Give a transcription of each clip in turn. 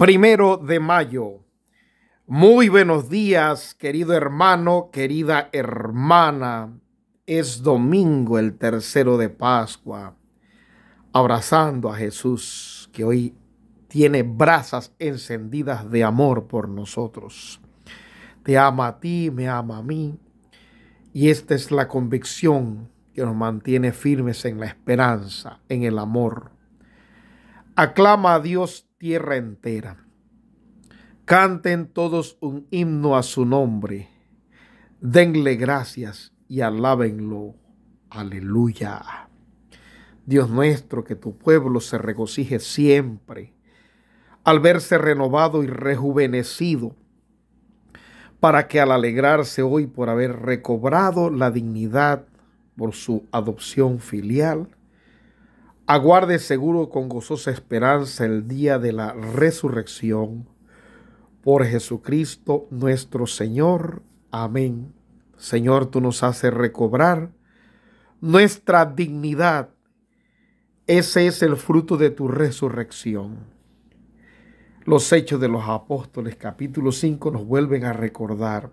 1 de mayo. Muy buenos días, querido hermano, querida hermana. Es domingo, el tercero de Pascua, abrazando a Jesús, que hoy tiene brasas encendidas de amor por nosotros. Te ama a ti, me ama a mí, y esta es la convicción que nos mantiene firmes en la esperanza, en el amor. Aclama a Dios tierra entera. Canten todos un himno a su nombre. Denle gracias y alábenlo. Aleluya. Dios nuestro, que tu pueblo se regocije siempre al verse renovado y rejuvenecido, para que al alegrarse hoy por haber recobrado la dignidad por su adopción filial, aguarde seguro con gozosa esperanza el día de la resurrección por Jesucristo nuestro Señor. Amén. Señor, tú nos haces recobrar nuestra dignidad. Ese es el fruto de tu resurrección. Los Hechos de los Apóstoles, capítulo 5, nos vuelven a recordar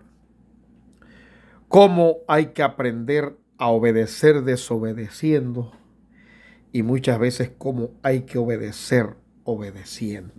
cómo hay que aprender a obedecer desobedeciendo, y muchas veces cómo hay que obedecer obedeciendo.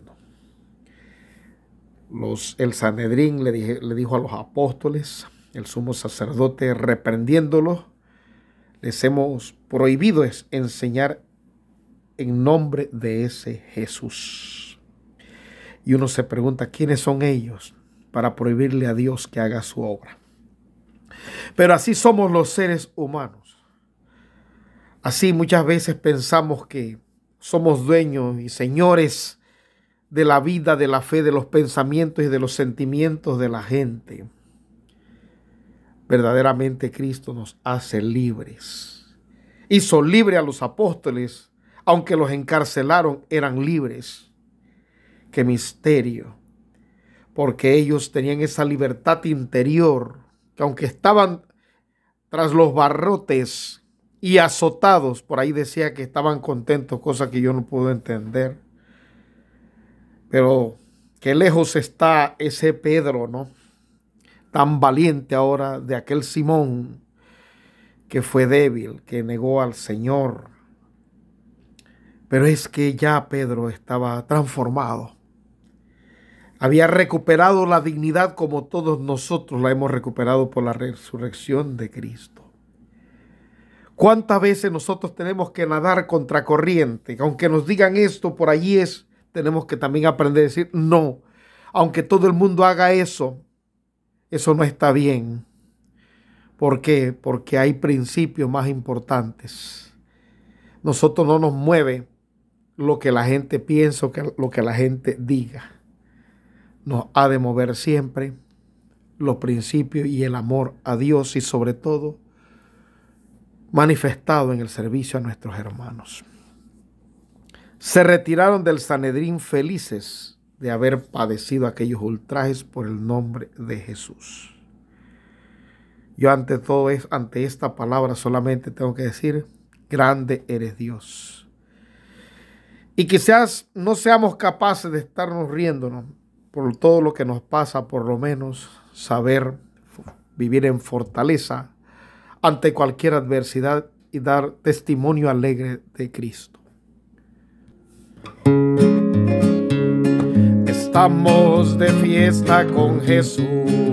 El Sanedrín le dijo a los apóstoles, el sumo sacerdote reprendiéndolos: les hemos prohibido enseñar en nombre de ese Jesús. Y uno se pregunta, ¿quiénes son ellos para prohibirle a Dios que haga su obra? Pero así somos los seres humanos. Así muchas veces pensamos que somos dueños y señores de la vida, de la fe, de los pensamientos y de los sentimientos de la gente. Verdaderamente Cristo nos hace libres. Hizo libre a los apóstoles, aunque los encarcelaron, eran libres. Qué misterio, porque ellos tenían esa libertad interior, que aunque estaban tras los barrotes y azotados, por ahí decía que estaban contentos, cosa que yo no puedo entender. Pero qué lejos está ese Pedro, ¿no? Tan valiente ahora de aquel Simón que fue débil, que negó al Señor. Pero es que ya Pedro estaba transformado. Había recuperado la dignidad como todos nosotros la hemos recuperado por la resurrección de Cristo. ¿Cuántas veces nosotros tenemos que nadar contracorriente? Aunque nos digan esto, por allí es. Tenemos que también aprender a decir no. Aunque todo el mundo haga eso, eso no está bien. ¿Por qué? Porque hay principios más importantes. Nosotros no nos mueve lo que la gente piensa o lo que la gente diga. Nos ha de mover siempre los principios y el amor a Dios, y sobre todo manifestado en el servicio a nuestros hermanos. Se retiraron del Sanedrín felices de haber padecido aquellos ultrajes por el nombre de Jesús. Yo ante esta palabra solamente tengo que decir: grande eres Dios. Y quizás no seamos capaces de estarnos riéndonos por todo lo que nos pasa, por lo menos saber vivir en fortaleza ante cualquier adversidad y dar testimonio alegre de Cristo. Estamos de fiesta con Jesús,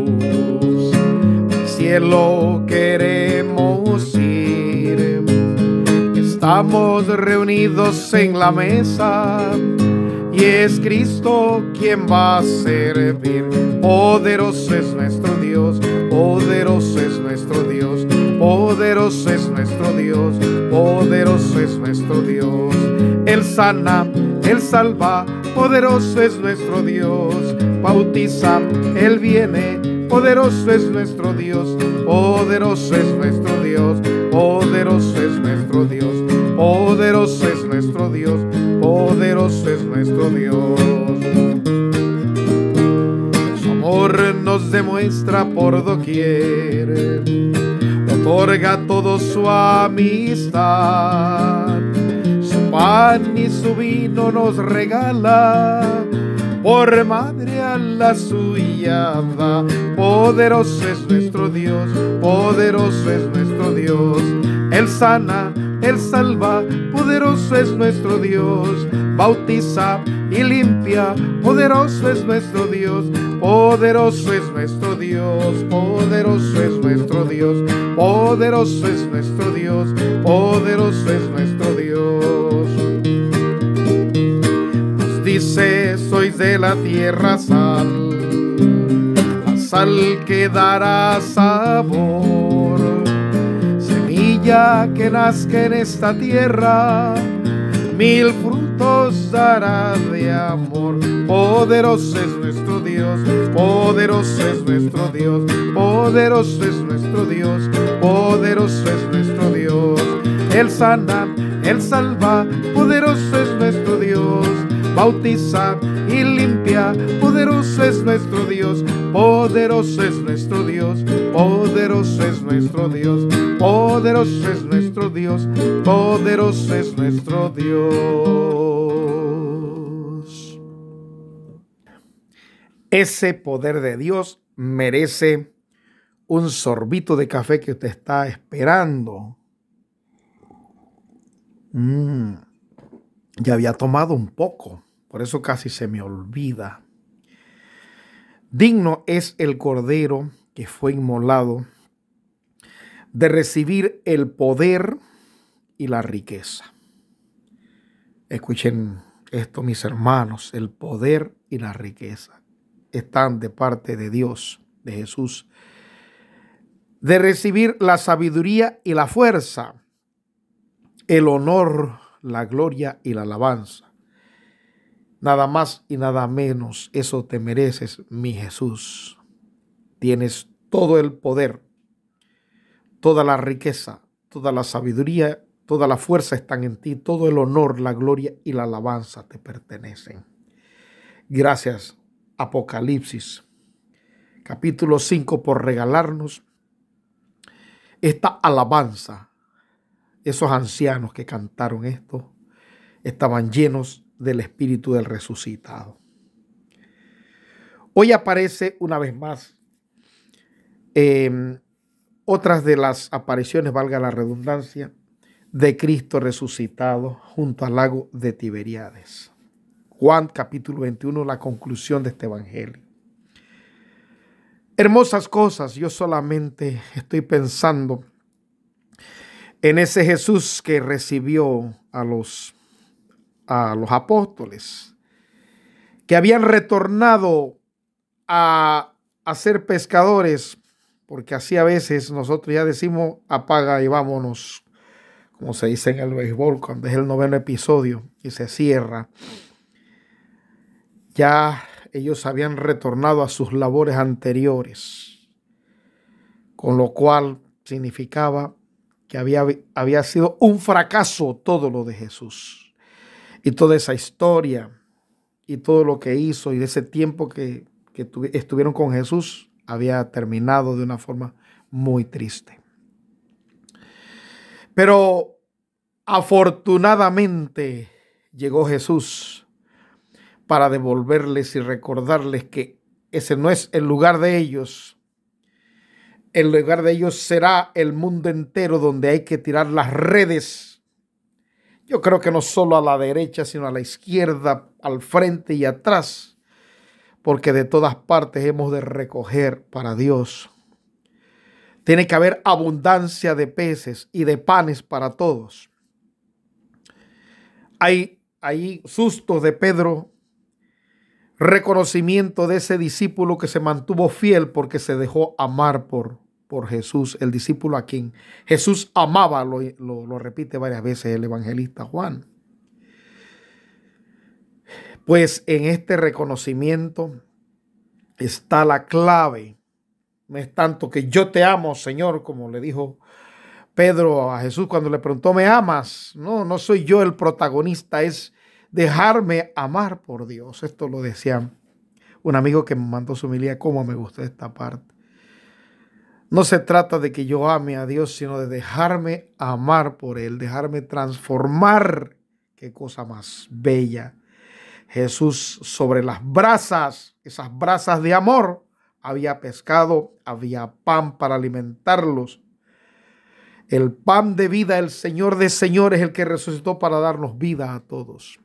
al cielo queremos ir. Estamos reunidos en la mesa y es Cristo quien va a servir. Poderoso es nuestro Dios, poderoso es nuestro Dios, poderoso es nuestro Dios, poderoso es nuestro Dios. Él sana, Él salva, poderoso es nuestro Dios. Bautiza, Él viene, poderoso es nuestro Dios, poderoso es nuestro Dios, poderoso es nuestro Dios, poderoso es nuestro Dios, poderoso es nuestro Dios. Su amor nos demuestra por doquier, otorga todo su amistad. Su pan y su vino nos regala, por madre a la suya da. Poderoso es nuestro Dios, poderoso es nuestro Dios. Él sana, Él salva, poderoso es nuestro Dios. Bautiza y limpia, poderoso es nuestro Dios. Poderoso es nuestro Dios, poderoso es nuestro Dios. Poderoso es nuestro Dios, poderoso es nuestro Dios. Nos dice, sois de la tierra sal, la sal que dará sabor. Semilla que nazca en esta tierra, mil frutos dará de amor. Poderoso es nuestro Dios, poderoso es nuestro Dios, poderoso es nuestro Dios, poderoso es nuestro Dios. Él sana, Él salva, poderoso es nuestro Dios. Bautiza y limpia, poderoso es nuestro Dios, poderoso es nuestro Dios, poderoso es nuestro Dios, poderoso es nuestro Dios, poderoso es nuestro Dios. Ese poder de Dios merece un sorbito de café que usted está esperando. Ya había tomado un poco, por eso casi se me olvida. Digno es el Cordero que fue inmolado de recibir el poder y la riqueza. Escuchen esto, mis hermanos, el poder y la riqueza están de parte de Dios, de Jesús, de recibir la sabiduría y la fuerza, el honor, la gloria y la alabanza. Nada más y nada menos, eso te mereces, mi Jesús. Tienes todo el poder, toda la riqueza, toda la sabiduría, toda la fuerza están en ti, todo el honor, la gloria y la alabanza te pertenecen. Gracias, Apocalipsis, capítulo 5, por regalarnos esta alabanza. Esos ancianos que cantaron esto estaban llenos del Espíritu del resucitado. Hoy aparece una vez más otras de las apariciones, valga la redundancia, de Cristo resucitado junto al lago de Tiberíades. Juan capítulo 21, la conclusión de este evangelio. Hermosas cosas, yo solamente estoy pensando en ese Jesús que recibió a los apóstoles, que habían retornado a ser pescadores, porque así a veces nosotros ya decimos apaga y vámonos, como se dice en el béisbol cuando es el 9º episodio y se cierra. Ya ellos habían retornado a sus labores anteriores, con lo cual significaba que había sido un fracaso todo lo de Jesús y toda esa historia y todo lo que hizo, y de ese tiempo que estuvieron con Jesús había terminado de una forma muy triste. Pero afortunadamente llegó Jesús para devolverles y recordarles que ese no es el lugar de ellos. El lugar de ellos será el mundo entero, donde hay que tirar las redes. Yo creo que no solo a la derecha, sino a la izquierda, al frente y atrás, porque de todas partes hemos de recoger para Dios. Tiene que haber abundancia de peces y de panes para todos. Hay sustos de Pedro, reconocimiento de ese discípulo que se mantuvo fiel porque se dejó amar por Jesús, el discípulo a quien Jesús amaba, lo repite varias veces el evangelista Juan. Pues en este reconocimiento está la clave. No es tanto que yo te amo, Señor, como le dijo Pedro a Jesús cuando le preguntó, ¿me amas? No soy yo el protagonista, es dejarme amar por Dios. Esto lo decía un amigo que me mandó su homilía. Cómo me gustó esta parte. No se trata de que yo ame a Dios, sino de dejarme amar por Él, dejarme transformar. Qué cosa más bella. Jesús sobre las brasas, esas brasas de amor, había pescado, había pan para alimentarlos. El pan de vida, el Señor de señores, el que resucitó para darnos vida a todos.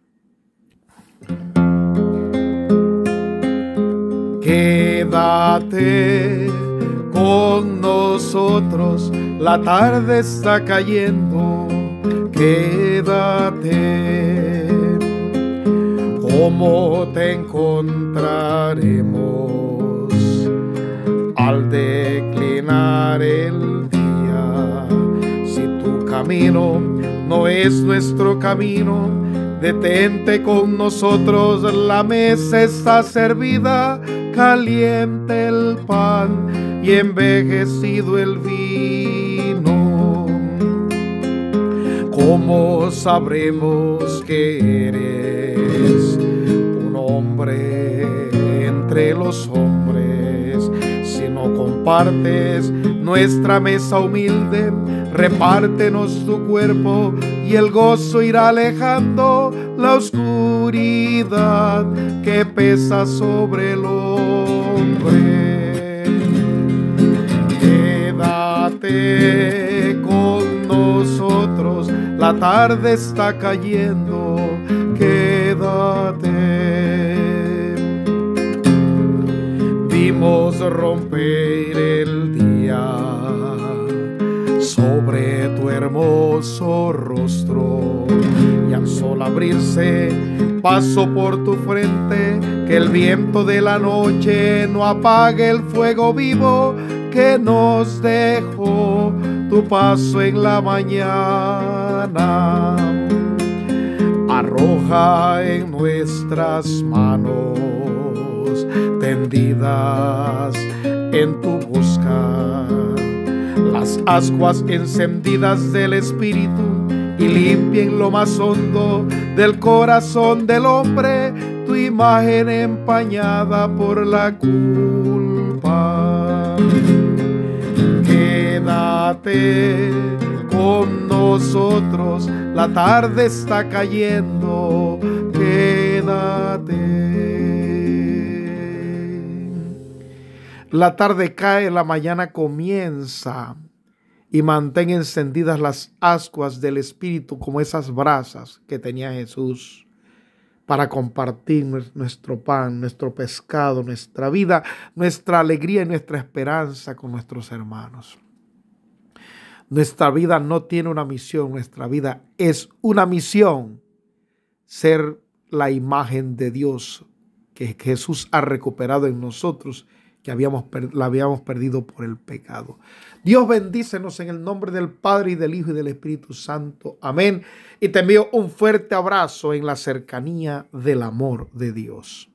Quédate con nosotros, la tarde está cayendo. Quédate, ¿cómo te encontraremos al declinar el día? Si tu camino no es nuestro camino, detente con nosotros, la mesa está servida, caliente el pan y envejecido el vino. ¿Cómo sabremos que eres un hombre entre los hombres si no compartes nuestra mesa humilde? Repártenos tu cuerpo y el gozo irá alejando la oscuridad que pesa sobre el hombre. Quédate con nosotros, la tarde está cayendo. Quédate. Vimos romper el día sobre tu hermoso rostro, y al sol abrirse paso por tu frente, que el viento de la noche no apague el fuego vivo que nos dejó tu paso en la mañana. Arroja en nuestras manos tendidas en tu busca las ascuas encendidas del Espíritu, y limpien lo más hondo del corazón del hombre tu imagen empañada por la culpa. Quédate con nosotros, la tarde está cayendo. Quédate. La tarde cae, la mañana comienza, y mantén encendidas las ascuas del Espíritu como esas brasas que tenía Jesús para compartir nuestro pan, nuestro pescado, nuestra vida, nuestra alegría y nuestra esperanza con nuestros hermanos. Nuestra vida no tiene una misión, nuestra vida es una misión: ser la imagen de Dios que Jesús ha recuperado en nosotros, que la habíamos perdido por el pecado. Dios bendícenos en el nombre del Padre y del Hijo y del Espíritu Santo. Amén. Y te envío un fuerte abrazo en la cercanía del amor de Dios.